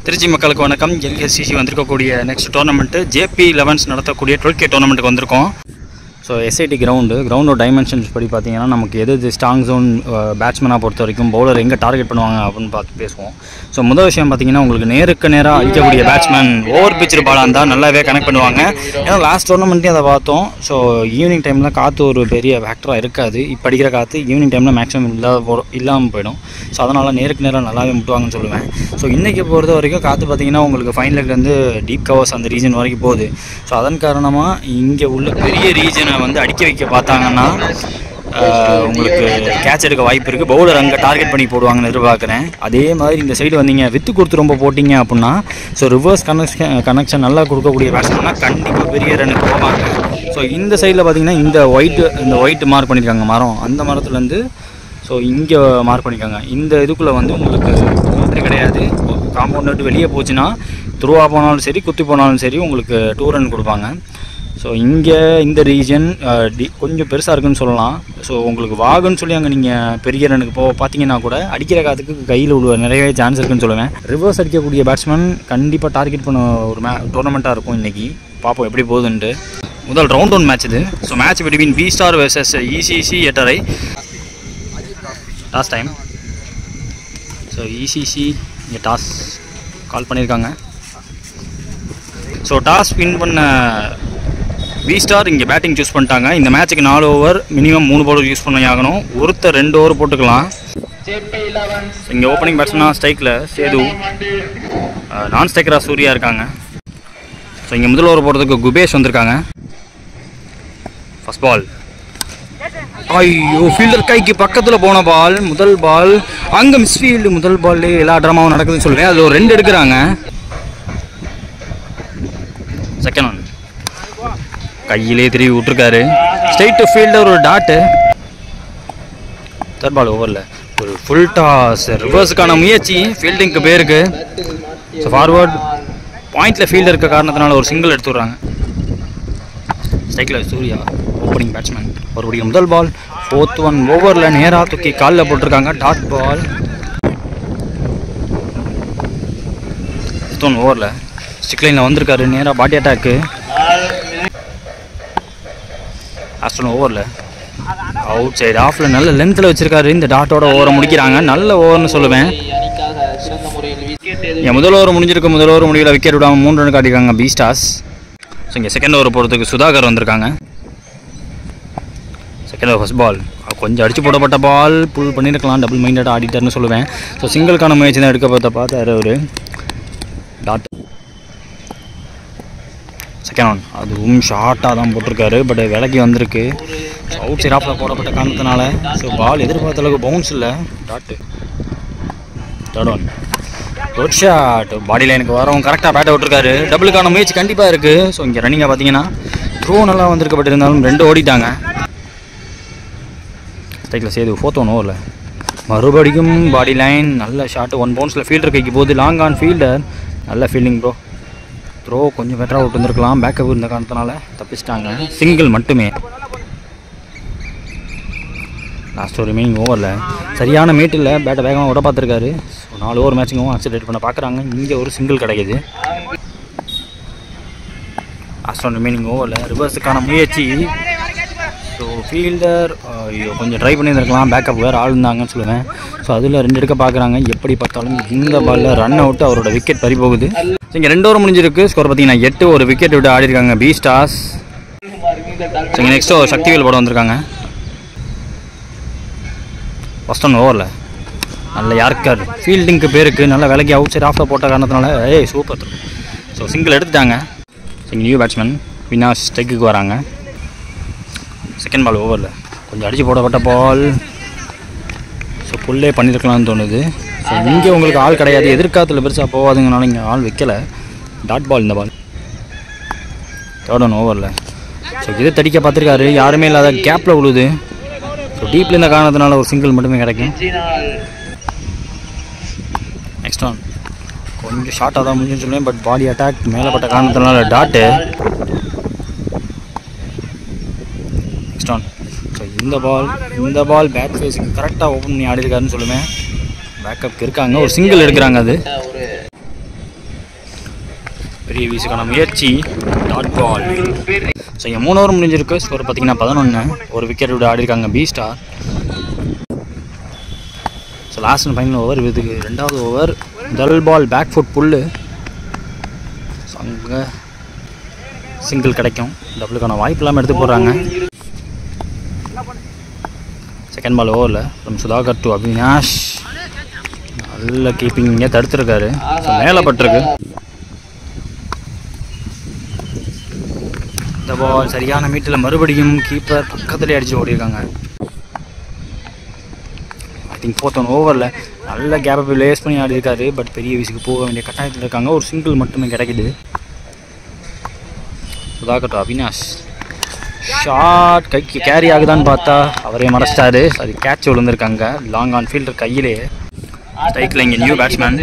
திருச்சி மக்களுக்கு வணக்கம். எல்எஸ்சிசி வந்திருக்கக்கூடிய நெக்ஸ்ட் டோர்னமெண்ட்டு JP11 நடத்தக்கூடிய 12K டோர்னமெண்ட்டுக்கு வந்திருக்கோம். ஸோ எஸ்ஐடி கிரவுண்டோட டைமென்ஷன்ஸ் படி பார்த்தீங்கன்னா நமக்கு எது ஸ்ட்ராங் ஜோன் பேட்ஸ்மேனாக பொறுத்த வரைக்கும் பவுலர் எங்கே டார்கெட் பண்ணுவாங்க அப்படின்னு பார்த்து பேசுவோம். ஸோ முதல் விஷயம் பார்த்தீங்கன்னா உங்களுக்கு நேருக்கு நேராக அடிக்கக்கூடிய பேட்ஸ்மேன் ஓவர் பிச்சர் பாலாக இருந்தால் நல்லாவே கனெக்ட் பண்ணுவாங்க. ஏன்னா லாஸ்ட் டோர்னமெண்ட்டே அதை பார்த்தோம். ஸோ ஈவினிங் டைமில் காற்று ஒரு பெரிய ஃபேக்டராக இருக்காது. இப்போ அடிக்கிற காற்று ஈவினிங் டைமில் மேக்ஸிமம் இல்லாமல் போயிடும். ஸோ அதனால் நேருக்கு நேராக நல்லாவே முட்டுவாங்கன்னு சொல்லுவேன். ஸோ இன்றைக்கி பொறுத்த வரைக்கும் காற்று பார்த்தீங்கன்னா உங்களுக்கு ஃபைனலுக்கு டீப் கவர்ஸ் அந்த ரீஜன் வரைக்கும் போகுது. ஸோ அதன் காரணமாக இங்கே உள்ள பெரிய ரீஜனை அடிக்க வைக்க பார்த்தாங்கன்னா உங்களுக்கு கேட்ச் எடுக்க வாய்ப்பு இருக்குது. பவுலர் அங்கே டார்கெட் பண்ணி போடுவாங்கன்னு எதிர்பார்க்குறேன். அதே மாதிரி இந்த சைடு வந்தீங்க வித்து கொடுத்து ரொம்ப போட்டிங்க அப்படின்னா ஸோ ரிவர்ஸ் கனெக்ஷன் நல்லா கொடுக்கக்கூடிய பேட்ஸ்மேன்னா கண்டிப்பாக பெரிய ரன்னுக்கு போவாங்க. ஸோ இந்த சைடில் பார்த்தீங்கன்னா இந்த ஒயிட் மார்க் பண்ணியிருக்காங்க மரம், அந்த மரத்துலேருந்து ஸோ இங்கே மார்க் பண்ணியிருக்காங்க. இந்த இதுக்குள்ளே உங்களுக்கு பவுண்டரி கிடையாது. காம்பவுண்ட் விட்டு வெளியே போச்சுன்னா த்ரூவாக போனாலும் சரி குத்தி போனாலும் சரி உங்களுக்கு 2 ரன் கொடுப்பாங்க. ஸோ இங்கே இந்த ரீஜன் கொஞ்சம் பெருசாக இருக்குன்னு சொல்லலாம். ஸோ உங்களுக்கு வாகுன்னு சொல்லி அங்கே நீங்கள் பெரிய ரனுக்கு பார்த்தீங்கன்னா கூட அடிக்கிற காத்துக்கு கையில் விழுவ நிறையவே சான்ஸ் இருக்குன்னு சொல்லுவேன். ரிவர்ஸ் அடிக்கக்கூடிய பேட்ஸ்மேன் கண்டிப்பாக டார்கெட் பண்ண ஒரு டோர்னமெண்ட்டாக இருக்கும் இன்றைக்கி. பார்ப்போம் எப்படி போகுதுன்ட்டு. முதல் ரவுண்ட் 1 மேட்ச் இது. So match between B Star vs ECC எட்டரை. Toss time. ஸோ ECC இங்கே டாஸ் கால் பண்ணியிருக்காங்க. ஸோ டாஸ் வின் பண்ண B Star இங்கே பேட்டிங் சூஸ் பண்ணிட்டாங்க. இந்த மேட்ச்சுக்கு 4 ஓவர் மினிமம் 3 பவுலர் யூஸ் பண்ணி ஆகணும். ஒருத்தர் 2 ஓவர் போட்டுக்கலாம். இங்கே ஓப்பனிங் பேட்ஸ்மேனாக ஸ்ட்ரைக்கில் சேது, நான் ஸ்ட்ரைக்கராக சூர்யா இருக்காங்க. ஸோ இங்கே முதல் ஓவர் போடுறதுக்கு குபேஷ் வந்திருக்காங்க. First ball. ஐயோ, ஃபீல்டர் கைக்கு பக்கத்தில் போன பால். முதல் பால் அங்கே மிஸ்ஃபீல்டு. முதல் பால் எல்லா ட்ராமாவும் நடக்குதுன்னு சொல்லுவேன். அதில் ஒரு 2 எடுக்கிறாங்க. செகண்ட் ஒன் கையிலே திருவி விட்டுருக்காரு. ஸ்ட்ரைட் டு ஃபீல்டர் ஒரு டாட்டு. தேர்ட் பால் ஓவரில் ஒரு ஃபுல் டாஸ். ரிவர்ஸுக்கான முயற்சி ஃபீல்டிங்க்கு பேருக்கு. ஸோ ஃபார்வர்ட் பாயிண்டில் ஃபீல்டர் இருக்க காரணத்தினால ஒரு சிங்கிள் எடுத்துடுறாங்க. ஸ்ட்ரைக்கில் சூர்யா ஓப்பனிங் பேட்ஸ்மேன். ஒருபடியும் முதல் பால். 4th ஒன் ஓவரில் நேராக தூக்கி காலில் போட்டிருக்காங்க. Dot ball. 5th ஒன் ஓவரில் ஸ்டிக் லைனில் வந்திருக்காரு. நேராக பாடி அட்டாக்கு. லாஸ்ட் ஒன் ஓவரில் அவுட் சைடு ஆஃபில் நல்ல லென்த்தில் வச்சுருக்காரு. இந்த டாட்டோட ஓவரை முடிக்கிறாங்க. நல்ல ஓவர்னு சொல்லுவேன். என் முதல் ஓவர் முடிஞ்சிருக்கு. முதல் ஓவர் முடிவில் விக்கெட் விடாமல் 3 ரன் காட்டியிருக்காங்க B Stars. ஸோ இங்கே செகண்ட் ஓவர் போகிறதுக்கு சுதாகர் வந்திருக்காங்க. செகண்ட் ஓவர் ஃபர்ஸ்ட் பால் கொஞ்சம் அடிச்சு போடப்பட்ட பால். புல் பண்ணியிருக்கலாம். டபுள் மைண்டடாக ஆடிட்டார்னு சொல்லுவேன். ஸோ சிங்கிள்கான முயற்சி தான் எடுக்க பார்த்தாரு அவர். டாட் செகண்ட் ஒன் அதுவும் ஷார்ட்டாக தான் போட்டிருக்காரு. பட் விலைக்கு வந்திருக்கு. ஸோ அவுட் சைட் ஆஃபில் போடப்பட்ட காரணத்தினால ஸோ பால் எதிர்பார்த்த அளவுக்கு பவுன்ஸ் இல்லை. Dot. Third one good shot. Body லைனுக்கு வரவும் கரெக்டாக பேட்டை விட்டுருக்காரு. டபுளுக்கான முயற்சி கண்டிப்பாக இருக்குது. ஸோ இங்கே ரன்னிங்காக பார்த்தீங்கன்னா த்ரோ நல்லா வந்திருக்கு. பட் இருந்தாலும் 2 ஓடிட்டாங்க. ஸ்ட்ரைக்கில் சேது 4th ஒன் ஓவரில் மறுபடியும் பாடி லைன் நல்ல ஷாட்டு. 1 பவுன்ஸில் ஃபீல்டர் கைக்கு போகுது. Long on fielder. நல்ல ஃபீல்டிங் ப்ரோ. த்ரோ கொஞ்சம் பெட்டராக விட்டு வந்துருக்கலாம். பேக்கப் இருந்த காரணத்தினால தப்பிச்சிட்டாங்க. சிங்கிள் மட்டுமே. லாஸ்ட் ஒரு ரிமைனிங் ஓவரில் சரியான மீட்டில் பேட்டை வேகமாக விட பார்த்துருக்காரு. ஸோ 4 ஓவர் மேட்சிங்கும் அக்சலேட் பண்ண பார்க்குறாங்க. இங்கே ஒரு சிங்கிள் கிடைக்கிது. லாஸ்ட் ஒன் ரிமைனிங் ஓவரில் ரிவர்ஸுக்கான முயற்சி. ஸோ ஃபீல்டர் கொஞ்சம் ட்ரை பண்ணியிருந்துருக்கலாம். பேக்கப் வேறு ஆள் இருந்தாங்கன்னு சொல்லுவேன். ஸோ அதில் 2 எடுக்க பார்க்குறாங்க. எப்படி பார்த்தாலும் இந்த பாலில் ரன் அவுட்டு. அவரோட விக்கெட் பறி போகுது. ஸோ இங்கே 2 ஓவர் முடிஞ்சிருக்கு. ஸ்கோர் பார்த்தீங்கன்னா 8. ஒரு விக்கெட் விட்டு ஆடிருக்காங்க B Stars. ஸோ இங்கே நெக்ஸ்ட் ஓவர் சக்திவேல் போட வந்திருக்காங்க. ஃபர்ஸ்ட் ஒன் ஓவரில் நல்ல யார்க்கர் ஃபீல்டிங்க்கு பேருக்கு நல்ல விலைக்கு அவுட் சைட் ஆஃபில் போட்ட காரணத்தினால சூப்பர். ஸோ சிங்கிள் எடுத்துட்டாங்க. ஸோ இங்கே நியூ பேட்ஸ்மேன் வினாஷ் ஸ்ட்ரைக்குக்கு வராங்க. செகண்ட் பால் ஓவரில் கொஞ்சம் அடித்து போடப்பட்ட பால். ஸோ புல்லே பண்ணியிருக்கலாம்னு தோணுது. ஸோ இங்கே உங்களுக்கு ஆள் கிடையாது. எதிர்காலத்தில் பெருசாக போகாதுங்கனால இங்கே ஆள் வைக்கலை. டாட் பால் இந்த பால். தேர்ட் ஒன் ஓவரில் ஸோ இதை தடிக்க பார்த்துருக்காரு. யாருமே இல்லாத கேப்பில் விழுது. ஸோ டீப்பில் இந்த காரணத்தினால ஒரு சிங்கிள் மட்டுமே கிடைக்கும். நெக்ஸ்ட் ஒன் கொஞ்சம் ஷார்ட்டாக தான் முடிஞ்சுன்னு சொல்லுவேன். பட் பாடி அட்டாக் மேலப்பட்ட காரணத்தினால டாட்டு. நெக்ஸ்ட் ஒன் ஸோ இந்த பால் பேக் ஃபேஸுக்கு கரெக்டாக ஓப்பன் பண்ணி ஆடிருக்காருன்னு சொல்லுவேன். பேக்கப் இருக்காங்க. ஒரு சிங்கிள் எடுக்கிறாங்க. அது பெரிய வீசுக்கான முயற்சி, டாட் பால். ஸோ இங்கே 3 ஓவர் முடிஞ்சிருக்கு. ஸ்கோர் பார்த்தீங்கன்னா 11. ஒரு விக்கெட் விட ஆடி இருக்காங்க B star. So last and final over. இதுக்கு 2வது ஓவர். முதல் ball back foot pull. So அங்கே சிங்கிள் கிடைக்கும். டபுளுக்கான வாய்ப்பு இல்லாமல் எடுத்து போடுறாங்க. செகண்ட் பால் ஓவரில் ஃப்ரம் சுதாகர் டு அவினாஷ். நல்ல கீப்பிங் இங்கே தடுத்துருக்காரு. ஸோ மேலே பட்டிருக்கு. இந்த பால் சரியான மீட்டில் மறுபடியும் கீப்பர் பக்கத்துலேயே அடித்து ஓடிருக்காங்க. ஐ திங்க் 4th ஓவரில் நல்ல கேப்பை லேஸ் பண்ணி ஆடி இருக்காரு. பட் பெரிய வீசுக்கு போக வேண்டிய கட்டாயத்தில் இருக்காங்க. ஒரு சிங்கிள் மட்டுமே கிடைக்குது. சுதாகர் டு அவினாஷ். ஷார்ட் கைக்கு கேரி ஆகுதான்னு பார்த்தா அவரே மறைச்சிட்டாரு. அது கேட்ச் விழுந்திருக்காங்க. லாங் ஆன் ஃபீல்டர் கையிலே. ஸ்ட்ரைக்கில் இங்கே new batsman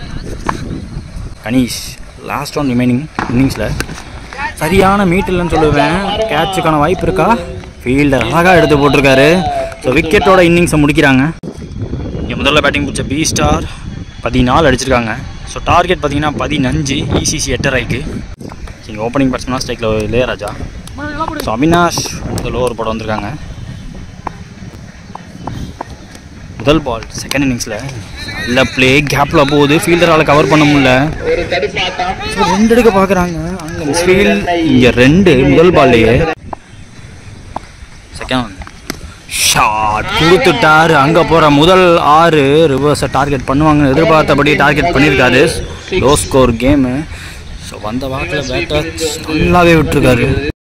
Ganish. Last one remaining இன்னிங்ஸில் சரியான மீட் இல்லைன்னு சொல்லுவேன். கேட்சுக்கான வாய்ப்பு இருக்கா? ஃபீல்டர் அழகாக எடுத்து போட்டிருக்காரு. ஸோ விக்கெட்டோட இன்னிங்ஸை முடிக்கிறாங்க. இங்கே முதல்ல பேட்டிங் பிடிச்ச பி ஸ்டார் 14 அடிச்சிருக்காங்க. ஸோ டார்கெட் பார்த்தீங்கன்னா 15. இசிசி 8 ரைக்கு. இங்கே ஓப்பனிங் பேட்ஸ்மேனாக ஸ்ட்ரைக்கில் இளையராஜா. ஸோ அவினாஷ் முதல் ஓவர் போட வந்திருக்காங்க. முதல் பால் செகண்ட் இன்னிங்ஸில் நல்ல பிளே. கேப்பில் போகுது. ஃபீல்டரால் கவர் பண்ண முடியல. ஸோ 2 எடுக்க பார்க்குறாங்க. அங்கே மிஸ்ஃபீல்ட். இங்கே 2 முதல் பால்லையே. செகண்ட் ஷாட் கொடுத்துட்டாரு. அங்கே போகிற முதல் 6 ரிவர்ஸை டார்கெட் பண்ணுவாங்கன்னு எதிர்பார்த்தபடி டார்கெட் பண்ணியிருக்காரு. Low score game. ஸோ வந்த வாக்கில் பேட்டர் நல்லாவே விட்டுருக்காரு.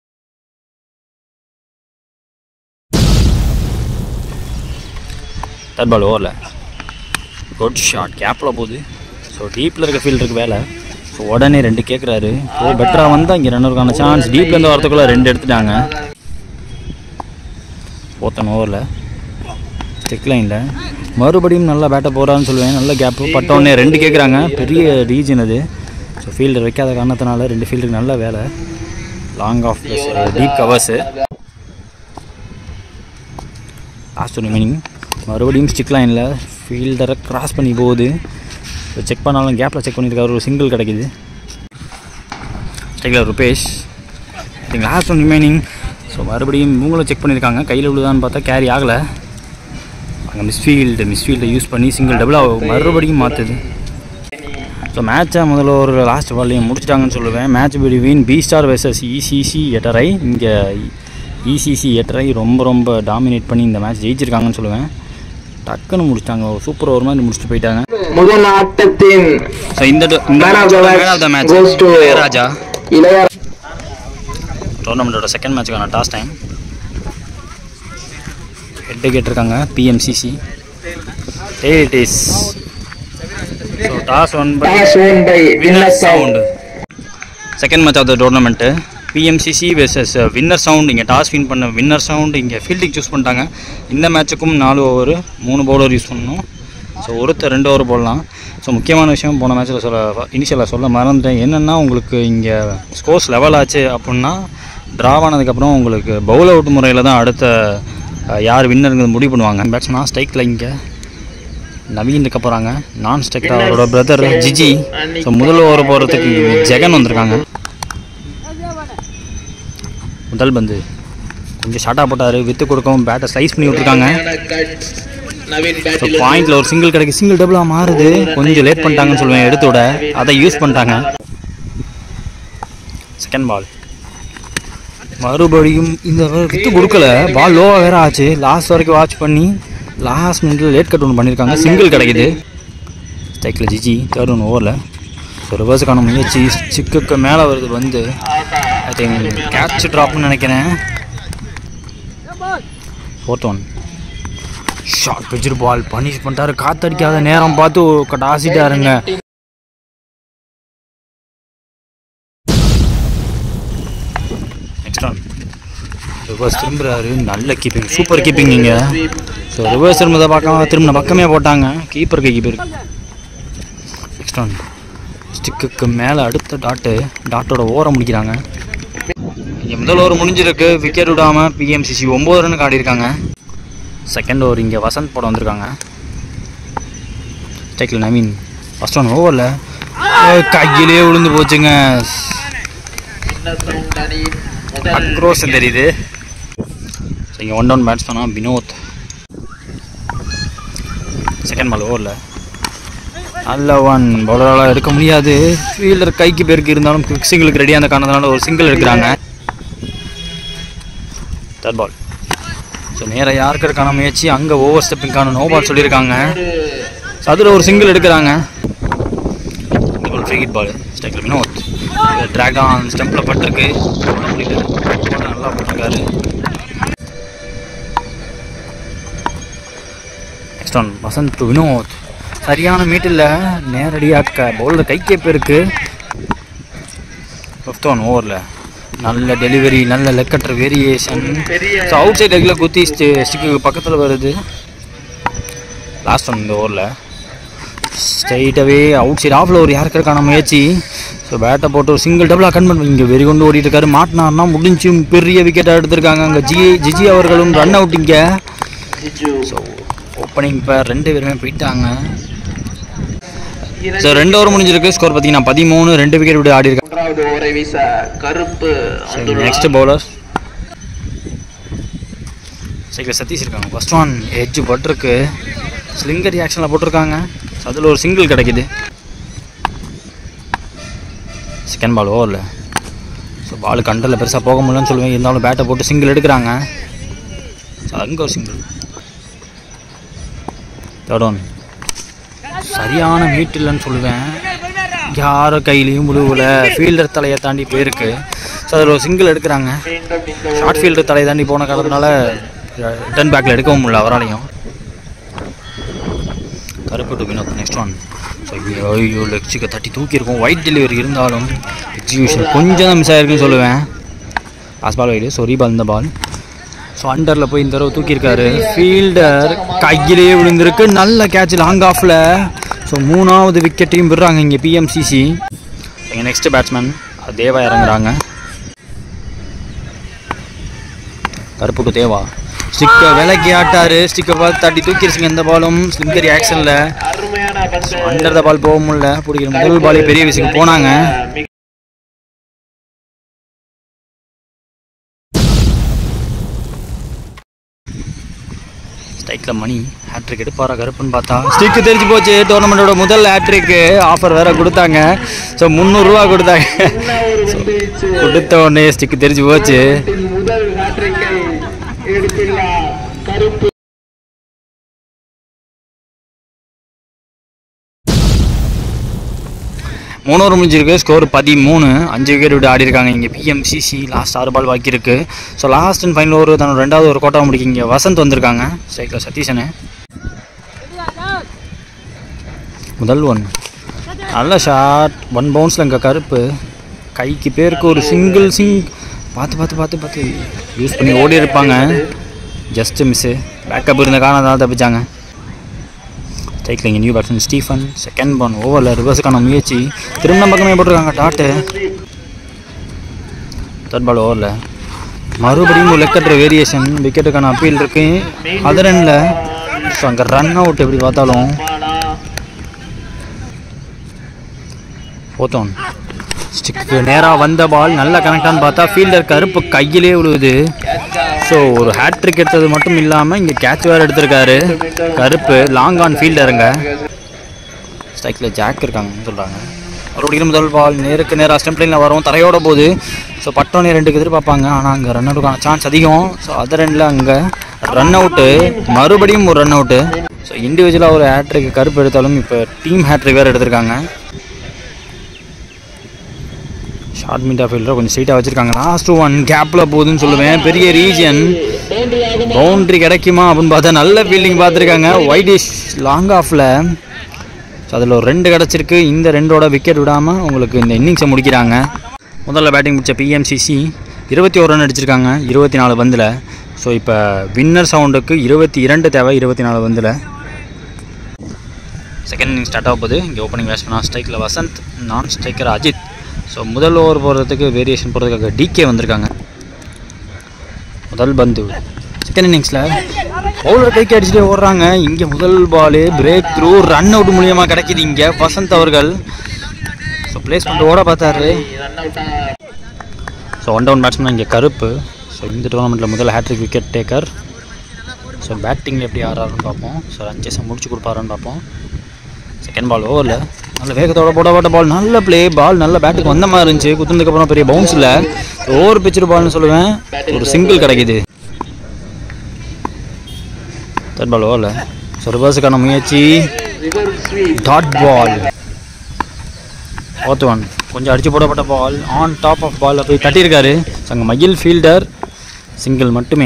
தேர்ட் பால் ஓவரில் குட் ஷாட். கேப்பில் போகுது. ஸோ டீப்பில் இருக்க ஃபீல்டருக்கு வேலை. ஸோ உடனே 2 கேட்குறாரு. ஸோ பெட்டராக வந்தால் இங்கே ரன்னருக்கான சான்ஸ். டீப்லேருந்து வரத்துக்குள்ளே 2 எடுத்துட்டாங்க. 4th ஓவரில் ஸ்டிக் லைனில் மறுபடியும் நல்லா பேட்டை போகிறான்னு சொல்லுவேன். நல்ல கேப்பு. பட்டோடனே 2 கேட்குறாங்க. பெரிய ரீஜன் அது. ஸோ ஃபீல்டர் வைக்காத காரணத்தினால 2 ஃபீல்டுக்கு நல்ல வேலை. Long off plus deep covers. Last remaining மறுபடியும் ஸ்டிக் லைனில் ஃபீல்டரை கிராஸ் பண்ணி போகுது. செக் பண்ணாலும் கேப்பில் செக் பண்ணியிருக்காரு. ஒரு சிங்கிள் கிடைக்கிது. ஸ்ட்ரைக்கில் Rubesh. Last one remaining. So மறுபடியும் இவங்களும் செக் பண்ணியிருக்காங்க. கையில் விழுதான்னு பார்த்தா கேரி ஆகலை. அங்கே மிஸ்ஃபீல்டை யூஸ் பண்ணி சிங்கிள் டபுளாக மறுபடியும் மாற்றுது. ஸோ மேட்சை முதல்ல ஒரு லாஸ்ட் பால்லையும் முடிச்சிட்டாங்கன்னு சொல்லுவேன். Match between B star versus ECC 8 ரை. இங்கே இசிசி 8 ரை ரொம்ப டாமினேட் பண்ணி இந்த மேட்ச் ஜெயிச்சிருக்காங்கன்னு சொல்லுவேன். டக்குன்னு முடிச்சிட்டாங்க. சூப்பர் ஓவர் மாதிரி முடிச்சுட்டு போயிட்டாங்க. முதல் ஆட்டத்தின் ஸோ இந்த மேட்ச் இளையராஜா. டோர்னமெண்ட்டோட செகண்ட் மேட்சுக்கான டாஸ் டைம். ஹெட்டு கேட்டிருக்காங்க PMCC. It is so toss won by winner sound. Second match of the tournament PMCC versus winner sound. இங்கே டாஸ் வின் பண்ண வின்னர் சவுண்ட் இங்கே ஃபீல்டிங் சூஸ் பண்ணிட்டாங்க. இந்த மேட்சுக்கும் 4 ஓவர் 3 பவுலர் யூஸ் பண்ணணும். So ஒருத்தர் 2 over போடலாம். ஸோ முக்கியமான விஷயம் போன மேட்ச்சில் இனிஷியலாக சொல்ல மறந்துட்டேன். என்னென்னா உங்களுக்கு இங்கே ஸ்கோர்ஸ் லெவல் ஆச்சு அப்படின்னா ட்ராவ் ஆனதுக்கப்புறம் உங்களுக்கு பவுல் அவுட் முறையில் தான் அடுத்த யார் வின்னருங்கிறது முடிவு பண்ணுவாங்க. பேட்ஸ்மேனாக ஸ்ட்ரைக்கில் இங்கே நவீன் இருக்க போகிறாங்க. நான் ஸ்ட்ரைக்கில் அவரோட பிரதர் ஜிஜி. ஸோ முதல் ஓவர் போகிறதுக்கு ஜெகன் வந்திருக்காங்க. முதல் பந்து கொஞ்சம் ஷார்ட்டாக போட்டார். வித்து கொடுக்கவும் பேட்டை ஸ்லைஸ் பண்ணி விட்டுருக்காங்க. ஸோ பாயிண்டில் ஒரு சிங்கிள் கிடைக்கு. சிங்கிள் டபுளாக மாறுது. கொஞ்சம் லேட் பண்ணிட்டாங்கன்னு சொல்லுவேன். எடுத்தோட அதை யூஸ் பண்ணிட்டாங்க. செகண்ட் பால் மறுபடியும் இந்த வித்து கொடுக்கல. பால் லோவாக வேறு ஆச்சு. லாஸ்ட் வரைக்கும் வாட்ச் பண்ணி லாஸ்ட் மினிட்ல லேட் கட் ஒன்று பண்ணியிருக்காங்க. சிங்கிள் கிடைக்குது. ஸ்ட்ரைக்கில் ஜிஜி. தேர்ட் ஒன் ஓவரில் ஸோ ரிவர்ஸுக்கான முயற்சி. சிக்குக்கு மேலே வருது. வந்து ஐ திங்க் கேட்ச் ட்ராப்னு நினைக்கிறேன். 4th one short pitcher ball punish பண்ணிட்டாரு. காத்தடிக்காத நேரம் பார்த்து கட்டாசிட்டாருங்க. நெக்ஸ்ட் ஒன் ரிவர்ஸ் திரும்புறாரு. நல்ல கீப்பிங். சூப்பர் கீப்பிங் இங்கே. ஸோ ரிவர்ஸ் திரும்பதை பார்க்காம திரும்பின பக்கமே போட்டாங்க. Keeper keeper. Next one stick மேலே அடுத்த டாட்டோட ஓரம் முடிக்கிறாங்க. இங்கே முதல் ஓவர் முடிஞ்சிருக்கு. விக்கெட் விடாமல் பிஎம்சிசி 9 ரன்னுக்கு ஆடிருக்காங்க. செகண்ட் ஓவர் இங்கே வசந்த் போட வந்திருக்காங்க. ஸ்ட்ரைக்கில் நவீன். ஃபஸ்ட் ஒன் ஓவரில் கையிலே விழுந்து போச்சுங்க. அக்ரோஷம் தெரியுது. இங்கே 1 டவுன் பேட்ஸ்மேனா வினோத். செகண்ட் பால் ஓவரில் நல்ல ஒன். பவுலரால் எடுக்க முடியாது. ஃபீல்டர் கைக்கு பேருக்கு இருந்தாலும் குவிக் சிங்கிளுக்கு ரெடியாக இருந்த காரணத்தினால ஒரு சிங்கிள் எடுக்கிறாங்க. தேர்ட் பால். ஸோ நேராக யாருக்கு இருக்கான முயற்சி, அங்கே ஓவர் ஸ்டெப்பிங்கான நோ பால் சொல்லியிருக்காங்க. ஸோ அதில் ஒரு சிங்கிள் எடுக்கிறாங்க. Free hit ball. ஸ்ட்ரைக்கில் வினோத். ட்ராகான் ஸ்டெம்பில் பட்டிருக்கு. நல்லா போட்டிருக்காரு. Next one Vasanth to Vinod. சரியான மீட்டில் நேரடியாக பவுலர் கைக்கே பேருக்கு. ஃபிஃப்த் ஒன் ஓவரில் நல்ல டெலிவரி, நல்ல leg cutter variation. So outside லெக்கில் குத்தி ஸ்டிக்கு பக்கத்தில் வருது. லாஸ்ட் ஒன் இந்த ஓவரில் ஸ்ட்ரைட்டாகவே அவுட் சைட் ஆஃபில் ஒரு யாருக்கான முயற்சி. ஸோ பேட்டை போட்டு ஒரு சிங்கிள் டபுள் அக்கன் பண்ணி இங்கே வெறி கொண்டு ஓடிட்டு இருக்காரு. மாட்டினார்னா முடிஞ்சு பெரிய விக்கெட்டாக எடுத்திருக்காங்க. அங்கே ஜிஜி அவர்களும் ரன் அவுட் இங்கே. ஸோ ஓப்பனிங் இப்போ 2 பேருமே போயிட்டாங்க. ஸோ 2 ஓவர் முடிஞ்சிருக்கு. ஸ்கோர் பார்த்தீங்கன்னா 13. 2 விக்கெட் விட்டு ஆடி இருக்காங்க. நெக்ஸ்ட் பவுலர் சைக்கிள் சதீஷ் இருக்காங்க. ஃபர்ஸ்ட் ஒன் எட்ஜ் பட்டிருக்கு. ஸ்லிங்கர் ரியாக்ஷனில் போட்டிருக்காங்க. ஸோ அதில் ஒரு சிங்கிள் கிடைக்குது. செகண்ட் பால் ஓவரில் ஸோ பால் கண்ட்ரோலில் பெருசாக போக முடியலன்னு சொல்லுவேன். இருந்தாலும் பேட்டை போட்டு சிங்கிள் எடுக்கிறாங்க. ஸோ அங்கே ஒரு சிங்கிள். தேர்ட் ஒன் சரியான மீட் இல்லைன்னு சொல்லுவேன். யாரோ கையிலையும் முழுவில் ஃபீல்டர் தலையை தாண்டி போயிருக்கு. ஸோ அதில் ஒரு சிங்கிள் எடுக்கிறாங்க. ஷார்ட் ஃபீல்டர் தலையை தாண்டி போன காரணத்தினால ரிட்டர்ன் பேக்கில் எடுக்கவும் முடியல அவராலையும். Karuppu to Vinod. Next one. So ஐயோ லெக்ஸுக்கு தட்டி தூக்கியிருக்கும். ஒயிட் டெலிவரி இருந்தாலும் எக்ஸிக்யூஷன் கொஞ்சம் தான் மிஸ் ஆகிருக்குன்னு சொல்லுவேன். Last ball wide. So reball இந்த பால். ஸோ அண்டரில் போய் இந்த தடவை தூக்கியிருக்காரு. ஃபீல்டர் கையிலேயே விழுந்திருக்கு. நல்ல கேட்ச் லாங் ஆஃபில். ஸோ 3வது விக்கெட்டையும் விடுறாங்க இங்கே பிஎம்சிசி. எங்கள் நெக்ஸ்ட் பேட்ஸ்மேன் தேவா இறங்குறாங்க. கருப்பு டு தேவா. ஸ்டிக்கை விலக்கி ஆட்டாரு. ஸ்டிக்கை பார்த்து தட்டி தூக்கிடுச்சுங்க இந்த பாலும். ஸ்லிங்கர் ஆக்ஷனில் அண்டர் த பால் போக முடியல. பிடிக்கிற முதல் பாலே பெரிய விஷயம் போனாங்க. ஸ்ட்ரைக்கில் மணி ஹேட்ரிக் எடுப்பாரா கருப்புன்னு பார்த்தா ஸ்டிக்கு தெரிஞ்சு போச்சு. டோர்னமெண்ட்டோட முதல் ஹேட்ரிக்கு ஆஃபர் வேறு கொடுத்தாங்க. ஸோ 300 ரூபா கொடுத்தாங்க. கொடுத்த உடனே ஸ்டிக்கு தெரிஞ்சு போச்சு. மூணு முடிஞ்சிருக்கு. ஸ்கோர் 13. 5 விக்கெட் விட்டு ஆடி இருக்காங்க இங்கே பிஎம்சிசி. லாஸ்ட் 6 பால் பாக்கி இருக்கு. So last and final over தன்னோட 2வது ஒரு கோட்டா முடிக்க இங்கே வசந்த் வந்திருக்காங்க. ஸ்ட்ரைக்கில் சதீஷனு. முதல் ஒன் நல்ல ஷாட். 1 பவுன்ஸில் இங்கே கருப்பு கைக்கு பேருக்கு ஒரு சிங்கிள் பார்த்து யூஸ் பண்ணி ஓடி இருப்பாங்க. Just miss. பேக்கப் இருந்த காரணத்தால் தப்பிச்சாங்க. ஸ்ட்ரைக்கில் இங்கே new batsman Stephen. Second ball ஓவரில் ரிவர்ஸுக்கான முயற்சி. திரும்ப பக்கமே போட்டிருக்காங்க டாட்டு. தேர்ட் பால் ஓவரில் மறுபடியும் லெக்கட்ற வேரியேஷன். விக்கெட்டுக்கான அப்பீல் இருக்கு அதர் எண்டில். ஸோ அங்கே ரன் அவுட் எப்படி பார்த்தாலும். ஃபோர்த் ஒன் ஸ்டிக்கு நேராக வந்த பால் நல்ல கனெக்டான்னு பார்த்தா ஃபீல்டர் கருப்பு கையிலே விழுவுது. ஸோ ஒரு ஹேட்ரிக் எடுத்தது மட்டும் இல்லாமல் இங்கே கேட்ச் வேறு எடுத்திருக்காரு கருப்பு. லாங் ஆன் ஃபீல்டருங்க. ஸ்ட்ரைக்கில் ஜாக் இருக்காங்கன்னு சொல்கிறாங்க. மறுபடியும் முதல் பால் நேராக ஸ்டெம்ப் லைனில் வரும். தரையோட போகுது. ஸோ பட்டோனே 2க்கு எதிர்பார்ப்பாங்க. ஆனால் அங்கே ரன் அவுட்டுக்கான சான்ஸ் அதிகம். ஸோ அதர் எண்டில் அங்கே ரன் அவுட்டு. மறுபடியும் ஒரு ரன் அவுட்டு. ஸோ இண்டிவிஜுவலாக ஒரு ஹேட்ரிக் கருப்பு எடுத்தாலும் இப்போ டீம் ஹேட்ரிக் வேறு எடுத்திருக்காங்க. ஷார்ட் மீட் ஆஃப் ஃபீல்டர் கொஞ்சம் ஸ்ட்ரைட்டாக வச்சுருக்காங்க. லாஸ்ட் ஒன் கேப்பில் போகுதுன்னு சொல்லுவேன். பெரிய ரீஜன். பவுண்ட்ரி கிடைக்குமா அப்படின்னு பார்த்தா நல்ல ஃபீல்டிங் பார்த்துருக்காங்க. ஒயிட்டிஷ் லாங் ஆஃபில். ஸோ அதில் ஒரு 2 கிடச்சிருக்கு. இந்த 2ஓட விக்கெட் விடாமல் உங்களுக்கு இந்த இன்னிங்ஸை முடிக்கிறாங்க. முதல்ல பேட்டிங் முடித்த பிஎம்சிசி 21 ரன் அடிச்சிருக்காங்க 24 பந்தில். ஸோ இப்போ வின்னர் சவுண்டுக்கு 22 தேவை 24 பந்தில். செகண்ட் இன்னிங் ஸ்டார்ட் ஆக போகுது. இங்கே ஓப்பனிங் பேட்ஸ்மேன் ஸ்ட்ரைக்கில் Vasanth, non striker Ajith. So முதல் ஓவர் போகிறதுக்கு வேரியேஷன் போகிறதுக்காக டிகே வந்திருக்காங்க. முதல் பந்து செகண்ட் இன்னிங்ஸில் பவுலர் கைக்கு அடிச்சுட்டே ஓடுறாங்க. இங்கே முதல் ball break through run out மூலியமாக கிடைக்கிது இங்கே வசந்த் அவர்கள். பிளேஸ்மெண்ட் ஓட பார்த்தாரு. ஸோ 1 டவுன் பேட்ஸ்மேன் இங்கே கருப்பு. ஸோ இந்த டோர்னமெண்ட்டில் முதல் ஹேட்ரிக் விக்கெட் டேக்கர். ஸோ பேட்டிங்கில் எப்படி ஆறாருன்னு பார்ப்போம். ஸோ ரன்சேஸை முடிச்சு கொடுப்பாருன்னு பார்ப்போம். செகண்ட் பால் ஓவரில் நல்ல வேகத்தோட போடப்பட்ட பால், நல்ல பிளே, பால் நல்ல பேட்டுக்கு வந்த மாதிரி இருந்துச்சு. குத்துனதுக்கப்புறம் பெரிய பவுன்ஸ் இல்லை, ஓவர் பிச்சர் பால்னு சொல்லுவேன். ஒரு சிங்கிள் கிடைக்குது. தேர்ட் பால் ஓவரில் ஸோ ரிவர்ஸுக்கான முயற்சி, டாட் பால், ஃபோர்த் ஒன். கொஞ்சம் அடிச்சு போடப்பட்ட பால் ஆன் டாப் ஆஃப் பாலில் போய் தட்டியிருக்காரு. ஸோ அங்கே மயில் ஃபீல்டர், சிங்கிள் மட்டுமே.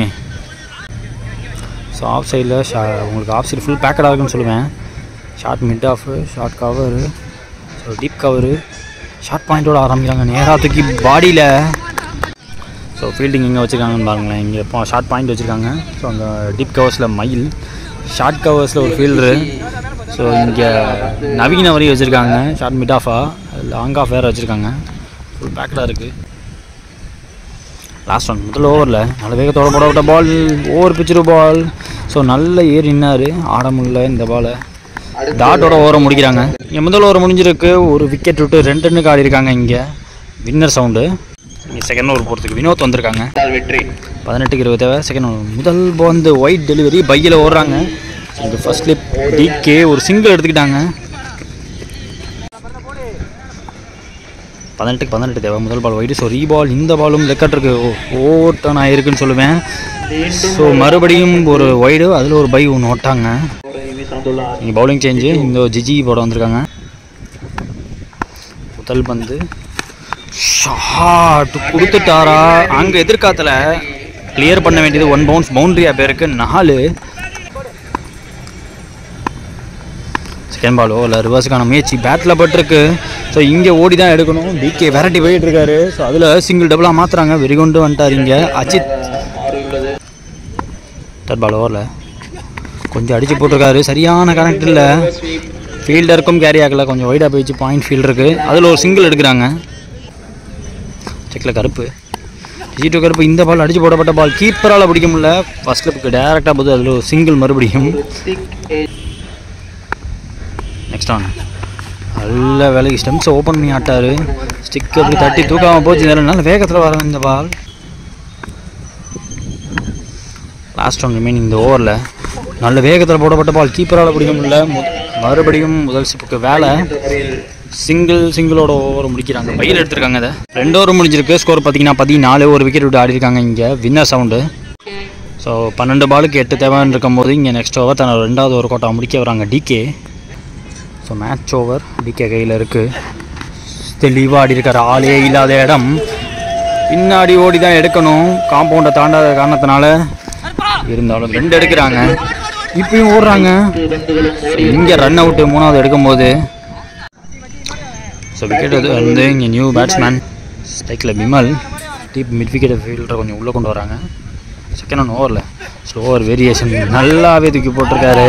ஸோ ஆஃப் சைடில் உங்களுக்கு ஆஃப் சைடு ஃபுல் பேக்கடாக இருக்குன்னு சொல்லுவேன். Short mid off, short cover, so deep cover, short பாயிண்ட்டோடு ஆரம்பிக்கிறாங்க. நேராக தூக்கி பாடியில். ஸோ ஃபீல்டிங் எங்கே வச்சுருக்காங்கன்னு பாருங்களேன். இங்கே இப்போ ஷார்ட் பாயிண்ட் வச்சுருக்காங்க. ஸோ அங்கே டீப் கவர்ஸில் மயில், ஷார்ட் கவர்ஸில் ஒரு ஃபீல்டரு. ஸோ இங்கே நவீன வரையும் வச்சுருக்காங்க. ஷார்ட் மிட் ஆஃபா, லாங் ஆஃப் வேறு வச்சுருக்காங்க. ஃபுல் பேக்கடாக இருக்குது. லாஸ்ட் ஒன் முதல் ஓவரில் நல்ல வேகத்தோட போடப்பட்ட பால், ஓவர் பிச்சரு பால். ஸோ நல்ல ஏறி நின்னார், ஆட முடியல இந்த பாலை. டாட்டோட ஓவரை முடிக்கிறாங்க. இங்கே முதல் ஓவர் முடிஞ்சிருக்கு. ஒரு விக்கெட் விட்டு 2 ரன்னுக்கு ஆடி இருக்காங்க. இங்கே வின்னர் சவுண்டு. இங்கே செகண்ட் ஓவர் போகிறதுக்கு வினோத் வந்திருக்காங்க. 18க்கு 20 தேவை. செகண்ட் ஓவர் முதல் வந்து ஒயிட் டெலிவரி, பையில் ஓடுறாங்க. இங்கே ஃபர்ஸ்ட் ஸ்லிப் டிகே ஒரு சிங்கிள் எடுத்துக்கிட்டாங்க. 18க்கு 18 தேவை. முதல் பால் ஒயிட். ஸோ ரீபால், இந்த பாலும் லெக்கட் ஓவர் டர்ன் ஆகிருக்குன்னு சொல்லுவேன். ஸோ மறுபடியும் ஒரு ஒய்டு, அதில் ஒரு பை ஒன்று ஓட்டாங்க. இங்கே பவுலிங் சேஞ்சு, இந்த ஜிஜி போட வந்திருக்காங்க. முதல் பந்து ஷாட் கொடுத்துட்டாரா? அங்கே எதிர்காத்தில் கிளியர் பண்ண வேண்டியது 1 பவுன்ஸ் பவுண்ட்ரியாக பேருக்கு 4. செகண்ட் பால் ஓவரில் ரிவர்ஸுக்கான முயற்சி, பேட்டில் பட்டிருக்கு. ஸோ இங்கே ஓடி தான் எடுக்கணும். டிகே வெரைட்டி போயிட்டு இருக்காரு. ஸோ அதில் சிங்கிள் டபுளாக மாற்றுறாங்க. வெறி கொண்டு வந்துட்டார் இங்கே அஜித். தேர்ட் பால் ஓவரில் கொஞ்சம் அடித்து போட்டிருக்காரு. சரியான கனெக்ட் இல்லை, ஃபீல்டருக்கும் கேரி ஆகலை. கொஞ்சம் வைடாக போயிடுச்சு. பாயிண்ட் ஃபீல்டருக்கு அதில் ஒரு சிங்கிள் எடுக்கிறாங்க. செக்கில் கருப்பு, டிஜிட்டோ கருப்பு. இந்த பால் அடித்து போடப்பட்ட பால், கீப்பரால் பிடிக்க முடியல. ஃபர்ஸ்ட் ஸ்லிப்புக்கு டேரெக்டாக போகுது, அதில் ஒரு சிங்கிள் மறுபடியும். நெக்ஸ்ட் ஆன் நல்ல வேலைக்கு ஸ்டெம்ஸை ஓப்பன் பண்ணி ஆட்டார். ஸ்டிக் அப்படி தட்டி தூக்காமல் போச்சு. நல்ல வேகத்தில் வர இந்த பால். லாஸ்ட் ஒன் ரிமைனிங் இந்த ஓவரில் நல்ல வேகத்தில் போடப்பட்ட பால், கீப்பரால் பிடிக்க முடியல. மறுபடியும் முதல் ஸ்லிப்புக்கு வேலை. சிங்கிளோட ஓவர் முடிக்கிறாங்க. பையில் எடுத்துருக்காங்க. அதை 2 ஓவர் முடிஞ்சிருக்கு. ஸ்கோர் பார்த்தீங்கன்னா 14. ஒரு விக்கெட் விட்டு ஆடி இருக்காங்க இங்கே வின்னர் சவுண்டு. ஸோ 12 பாலுக்கு 8 தேவைன்னு இருக்கும்போது இங்கே நெக்ஸ்ட் ஓவர் தன்னோட 2வது ஒரு கோட்டா முடிக்க வராங்க DK. So match over DK கையில் இருக்குது. தெளிவாக ஆடி இருக்கார். ஆளே இல்லாத இடம், பின்னாடி ஓடி தான் எடுக்கணும். காம்பவுண்டை தாண்டாத காரணத்தினால இருந்தாலும் 2 எடுக்கிறாங்க. இப்பயும் ஓடுறாங்க. இங்கே ரன் அவுட்டு 3வது எடுக்கும்போது. ஸோ விக்கெட் வந்து இங்கே நியூ பேட்ஸ்மேன் ஸ்ட்ரைக்கில் விமல், டீப் மிட் விக்கெட் ஃபீல்டரை கொஞ்சம் உள்ளே கொண்டு வராங்க. செகண்ட் ஒன் ஓவரில் ஸ்லோவர் வேரியேஷன் நல்லாவே தூக்கி போட்டிருக்காரு.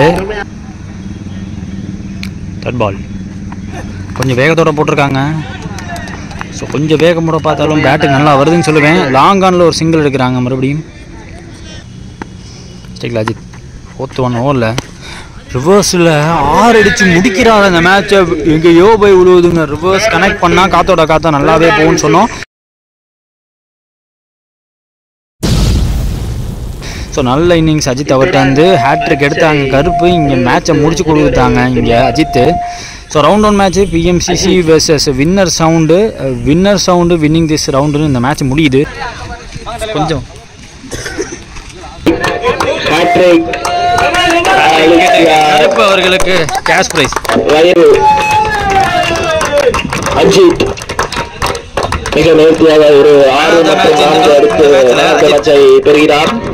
தேர்ட் பால் கொஞ்சம் வேகத்தோடு போட்டிருக்காங்க. ஸோ கொஞ்சம் வேகமோட பார்த்தாலும் பேட்டுக்கு நல்லா வருதுன்னு சொல்லுவேன். லாங் ஆனில் ஒரு சிங்கிள் எடுக்கிறாங்க மறுபடியும். ஸ்ட்ரைக்கில் அஜித். 4th ஒன் ஓவரில் ரிவர்ஸில் 6 அடித்து முடிக்கிறார் அந்த மேட்சை. எங்கேயோ போய் விழுவுதுங்க. ரிவர்ஸ் கனெக்ட் பண்ணால் காத்தோட காத்தா நல்லாவே போகும்னு சொன்னோம். ஸோ நல்ல இன்னிங்ஸ் அஜித். அவர்கிட்ட வந்து ஹேட்ரிக் எடுத்தாங்க கருப்பு. இங்கே மேட்சை முடிச்சு கொடுத்தாங்க இங்கே Ajith. So round 1 match PMCC versus winner sound winning this ரவுண்டுன்னு இந்த மேட்ச் முடியுது. கொஞ்சம் கருப்பு அவர்களுக்கு கேஷ் பிரைஸ். அஜித் மிக நேர்த்தியாக ஒரு 6 மற்றும் 4 அடுத்து பெறுகிறார்.